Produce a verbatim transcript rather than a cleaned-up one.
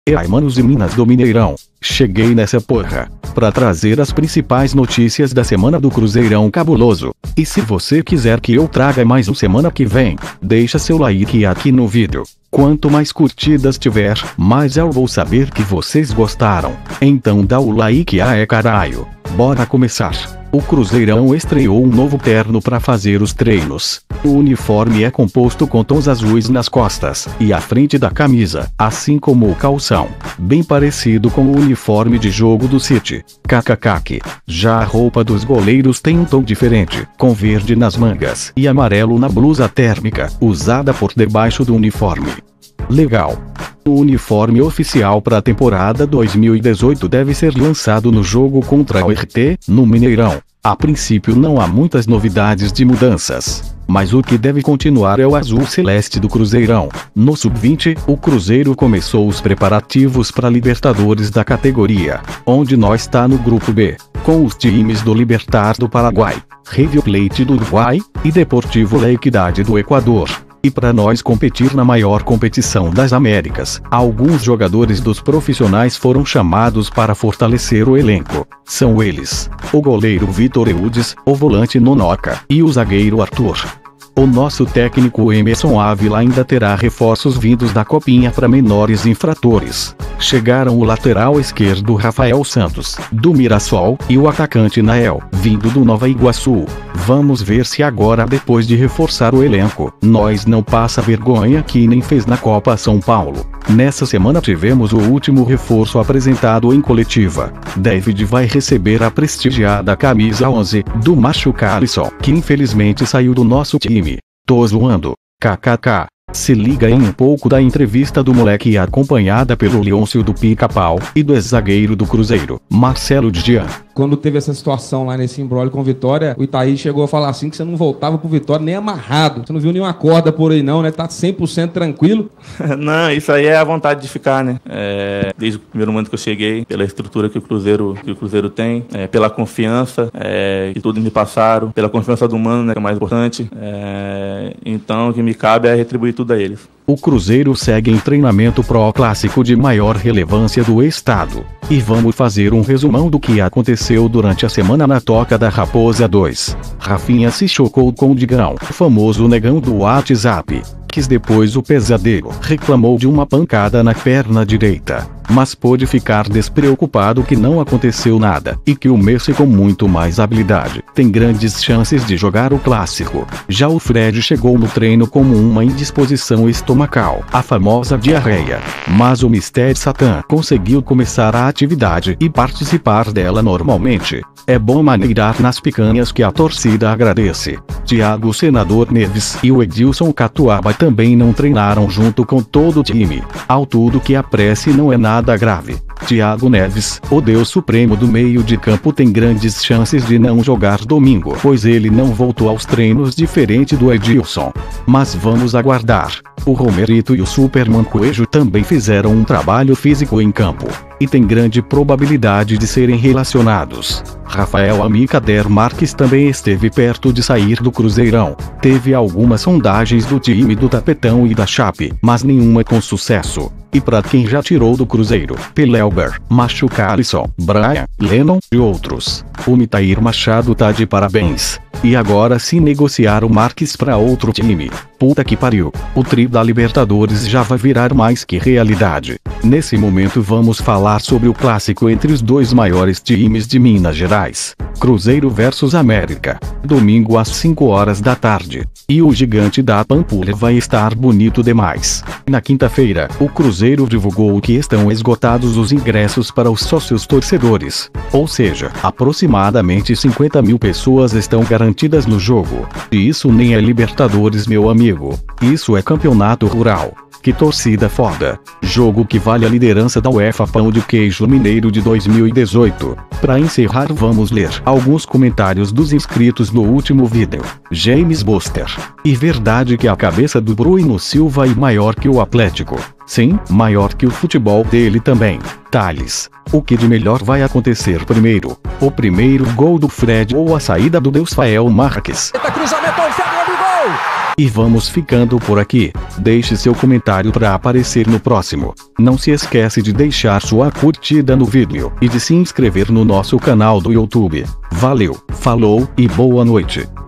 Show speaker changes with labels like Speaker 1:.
Speaker 1: E aí, manos e minas do Mineirão, cheguei nessa porra pra trazer as principais notícias da semana do Cruzeirão cabuloso. E se você quiser que eu traga mais um semana que vem, deixa seu like aqui no vídeo. Quanto mais curtidas tiver, mais eu vou saber que vocês gostaram. Então dá o like aí, caralho. Bora começar. O Cruzeirão estreou um novo terno para fazer os treinos. O uniforme é composto com tons azuis nas costas e à frente da camisa, assim como o calção, bem parecido com o uniforme de jogo do City. Kkk. Já a roupa dos goleiros tem um tom diferente, com verde nas mangas e amarelo na blusa térmica, usada por debaixo do uniforme. Legal. O uniforme oficial para a temporada dois mil e dezoito deve ser lançado no jogo contra o R T, no Mineirão. A princípio não há muitas novidades de mudanças, mas o que deve continuar é o azul celeste do Cruzeirão. No sub vinte, o Cruzeiro começou os preparativos para a Libertadores da categoria, onde nós está no grupo B, com os times do Libertad do Paraguai, River Plate do Uruguai e Deportivo La Equidad do Equador. E para nós competir na maior competição das Américas, alguns jogadores dos profissionais foram chamados para fortalecer o elenco. São eles: o goleiro Vitor Eudes, o volante Nonoca e o zagueiro Arthur. O nosso técnico Emerson Ávila ainda terá reforços vindos da copinha para menores infratores. Chegaram o lateral esquerdo Rafael Santos, do Mirassol, e o atacante Nael, vindo do Nova Iguaçu. Vamos ver se agora, depois de reforçar o elenco, nós não passa vergonha que nem fez na Copa São Paulo. Nessa semana tivemos o último reforço apresentado em coletiva. David vai receber a prestigiada camisa onze, do Macho Calisson, que infelizmente saiu do nosso time. Tô zoando. Kkk. Se liga em um pouco da entrevista do moleque acompanhada pelo Leôncio do Pica-Pau e do ex-zagueiro do Cruzeiro, Marcelo Dian.
Speaker 2: Quando teve essa situação lá nesse imbróglio com o Vitória, o Itaí chegou a falar assim que você não voltava pro Vitória nem amarrado. Você não viu nenhuma corda por aí não, né? Tá cem por cento tranquilo.
Speaker 3: Não, isso aí é a vontade de ficar, né? É, desde o primeiro momento que eu cheguei, pela estrutura que o Cruzeiro, que o Cruzeiro tem, é, pela confiança é, que todos me passaram, pela confiança do humano, né, que é o mais importante. É, então, o que me cabe é retribuir tudo a eles.
Speaker 1: O Cruzeiro segue em treinamento pró-clássico de maior relevância do estado. E vamos fazer um resumão do que aconteceu durante a semana na Toca da Raposa dois. Rafinha se chocou com o Digão, o famoso negão do WhatsApp. Quis depois o pesadelo, reclamou de uma pancada na perna direita, mas pôde ficar despreocupado que não aconteceu nada, e que o Messi, com muito mais habilidade, tem grandes chances de jogar o clássico. Já o Fred chegou no treino com uma indisposição estomacal, a famosa diarreia, mas o Mistério Satã conseguiu começar a atividade e participar dela normalmente. É bom maneirar nas picanhas que a torcida agradece. Thiago Senador Neves e o Edilson Catuaba também não treinaram junto com todo o time. Ao tudo que a prece não é nada grave. Thiago Neves, o deus supremo do meio de campo, tem grandes chances de não jogar domingo, pois ele não voltou aos treinos, diferente do Edilson. Mas vamos aguardar. O Romerito e o Superman Coelho também fizeram um trabalho físico em campo, e tem grande probabilidade de serem relacionados. Rafael Amicader Marques também esteve perto de sair do Cruzeirão. Teve algumas sondagens do time do Tapetão e da Chape, mas nenhuma com sucesso. E para quem já tirou do Cruzeiro, Pelelber, Macho Calisson, Brian, Lennon e outros, o Mitair Machado tá de parabéns. E agora se negociar o Marques para outro time, puta que pariu, o tri da Libertadores já vai virar mais que realidade. Nesse momento vamos falar sobre o clássico entre os dois maiores times de Minas Gerais, Cruzeiro versus América, domingo às cinco horas da tarde. E o gigante da Pampulha vai estar bonito demais. Na quinta-feira, o Cruzeiro divulgou que estão esgotados os ingressos para os sócios torcedores, ou seja, aproximadamente cinquenta mil pessoas estão garantidas no jogo. E isso nem é Libertadores, meu amigo, isso é campeonato rural. Que torcida foda. Jogo que vale a liderança da UEFA Pão de Queijo Mineiro de dois mil e dezoito. Para encerrar, vamos ler alguns comentários dos inscritos no último vídeo. James Buster. E verdade que a cabeça do Bruno Silva é maior que o Atlético. Sim, maior que o futebol dele também. Thales. O que de melhor vai acontecer primeiro? O primeiro gol do Fred ou a saída do Deus Fael Marques?
Speaker 4: Cruzamento ao Fernando, gol!
Speaker 1: E vamos ficando por aqui. Deixe seu comentário para aparecer no próximo. Não se esquece de deixar sua curtida no vídeo e de se inscrever no nosso canal do YouTube. Valeu, falou e boa noite.